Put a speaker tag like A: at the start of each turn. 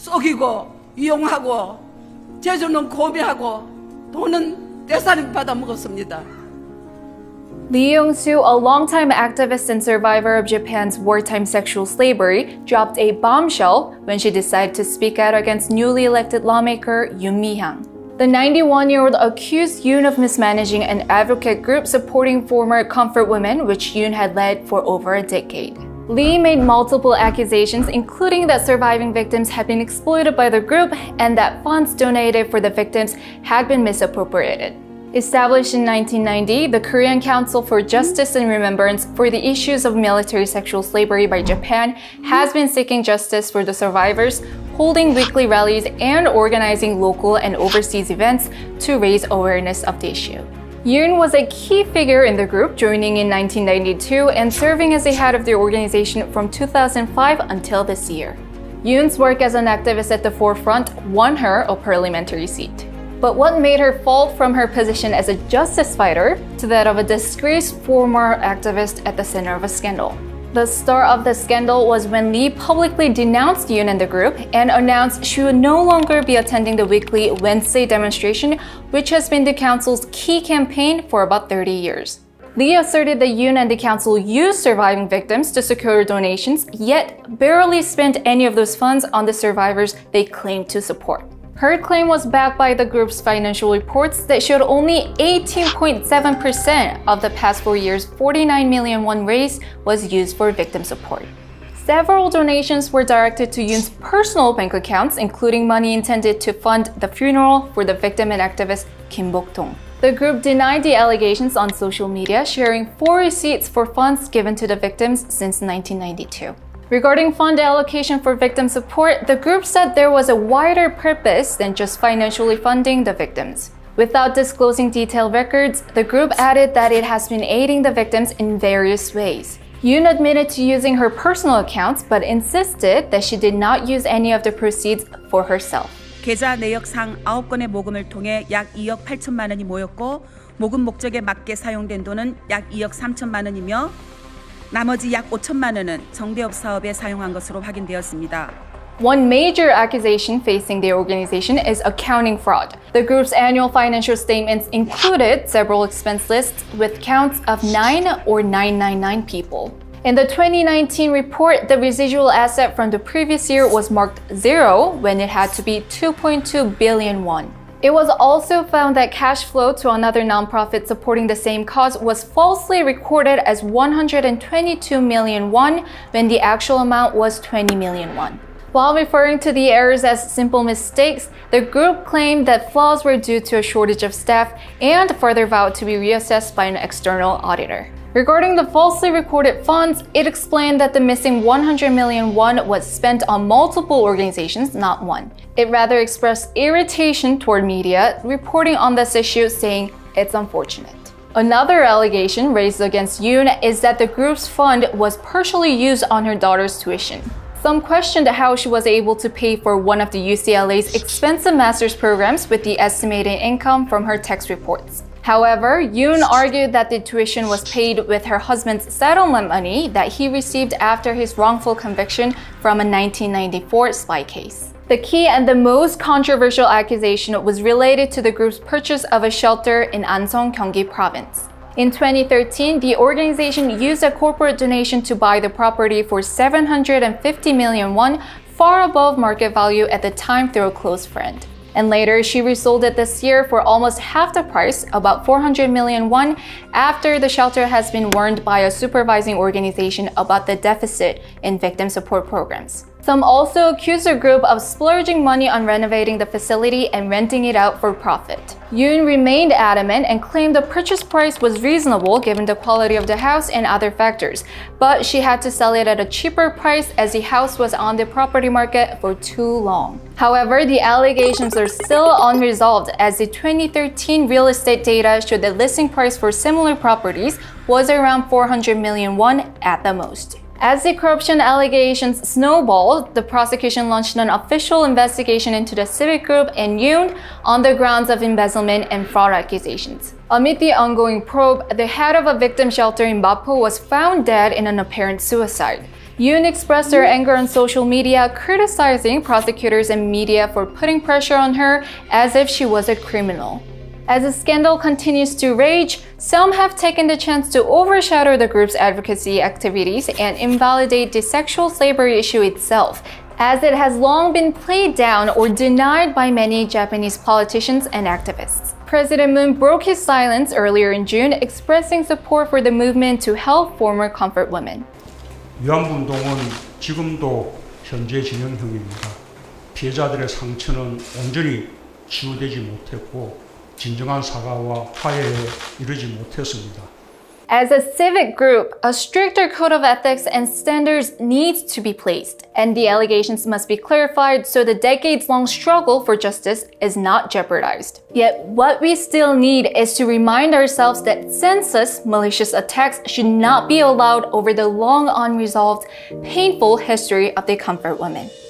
A: 속이고 이용하고 재주는 고매하고 돈은 떼살림 받아 먹었습니다.
B: Lee Yong-soo, a longtime activist and survivor of Japan's wartime sexual slavery, dropped a bombshell when she decided to speak out against newly elected lawmaker Yoon Mi-hyang. The 91-year-old accused Yoon of mismanaging an advocate group supporting former comfort women, which Yoon had led for over a decade. Lee made multiple accusations, including that surviving victims had been exploited by the group and that funds donated for the victims had been misappropriated. Established in 1990, the Korean Council for Justice and Remembrance for the Issues of Military Sexual Slavery by Japan has been seeking justice for the survivors, holding weekly rallies and organizing local and overseas events to raise awareness of the issue. Yoon was a key figure in the group, joining in 1992 and serving as the head of the organization from 2005 until this year. Yoon's work as an activist at the forefront won her a parliamentary seat. But what made her fall from her position as a justice fighter to that of a disgraced former activist at the center of a scandal? The start of the scandal was when Lee publicly denounced Yoon and the group and announced she would no longer be attending the weekly Wednesday demonstration, which has been the council's key campaign for about 30 years. Lee asserted that Yoon and the council used surviving victims to secure donations, yet barely spent any of those funds on the survivors they claimed to support. Her claim was backed by the group's financial reports that showed only 18.7% of the past 4 years' 49 million won raised was used for victim support. Several donations were directed to Yoon's personal bank accounts, including money intended to fund the funeral for the victim and activist Kim Bok-dong. The group denied the allegations on social media, sharing 4 receipts for funds given to the victims since 1992. Regarding fund allocation for victim support, the group said there was a wider purpose than just financially funding the victims. Without disclosing detailed records, the group added that it has been aiding the victims in various ways. Yoon admitted to using her personal accounts, but insisted that she did not use any of the proceeds for herself.
C: 계좌 내역상 9건의 모금을 통해 약 2억 8천만 원이 모였고 모금 목적에 맞게 사용된 돈은 약 2억 3천만 원이며 나머지 약 5천만 원은 정대업 사업에 사용한 것으로 확인되었습니다.
B: One major accusation facing the organization is accounting fraud. The group's annual financial statements included several expense lists with counts of 9 or 999 people. In the 2019 report, the residual asset from the previous year was marked 0 when it had to be 2.2 billion won. It was also found that cash flow to another nonprofit supporting the same cause was falsely recorded as 122 million won when the actual amount was 20 million won. While referring to the errors as simple mistakes, the group claimed that flaws were due to a shortage of staff and further vowed to be reassessed by an external auditor. Regarding the falsely recorded funds, it explained that the missing 100 million won was spent on multiple organizations, not one. It rather expressed irritation toward media reporting on this issue, saying it's unfortunate. Another allegation raised against Yoon is that the group's fund was partially used on her daughter's tuition. Some questioned how she was able to pay for one of the UCLA's expensive master's programs with the estimated income from her tax reports. However, Yoon argued that the tuition was paid with her husband's settlement money that he received after his wrongful conviction from a 1994 spy case. The key and the most controversial accusation was related to the group's purchase of a shelter in Anseong, Gyeonggi Province. In 2013, the organization used a corporate donation to buy the property for 750 million won, far above market value at the time through a close friend. And later, she resold it this year for almost half the price, about 400 million won, after the shelter has been warned by a supervising organization about the deficit in victim support programs. Some also accused the group of splurging money on renovating the facility and renting it out for profit. Yoon remained adamant and claimed the purchase price was reasonable given the quality of the house and other factors, but she had to sell it at a cheaper price as the house was on the property market for too long. However, the allegations are still unresolved as the 2013 real estate data showed the listing price for similar properties was around 400 million won at the most. As the corruption allegations snowballed, the prosecution launched an official investigation into the civic group and Yoon on the grounds of embezzlement and fraud accusations. Amid the ongoing probe, the head of a victim shelter in Mapo was found dead in an apparent suicide. Yoon expressed her anger on social media, criticizing prosecutors and media for putting pressure on her as if she was a criminal. As the scandal continues to rage, some have taken the chance to overshadow the group's advocacy activities and invalidate the sexual slavery issue itself, as it has long been played down or denied by many Japanese politicians and activists. President Moon broke his silence earlier in June, expressing support for the movement to help former comfort women.
D: 위안부 운동은 지금도 현재 진행형입니다. 피해자들의 상처는 온전히 치유되지 못했고 진정한 사과와 화해에 이르지 못했습니다.
B: As a civic group, a stricter code of ethics and standards needs to be placed, and the allegations must be clarified so the decades-long struggle for justice is not jeopardized. Yet, what we still need is to remind ourselves that senseless, malicious attacks should not be allowed over the long unresolved, painful history of the comfort women.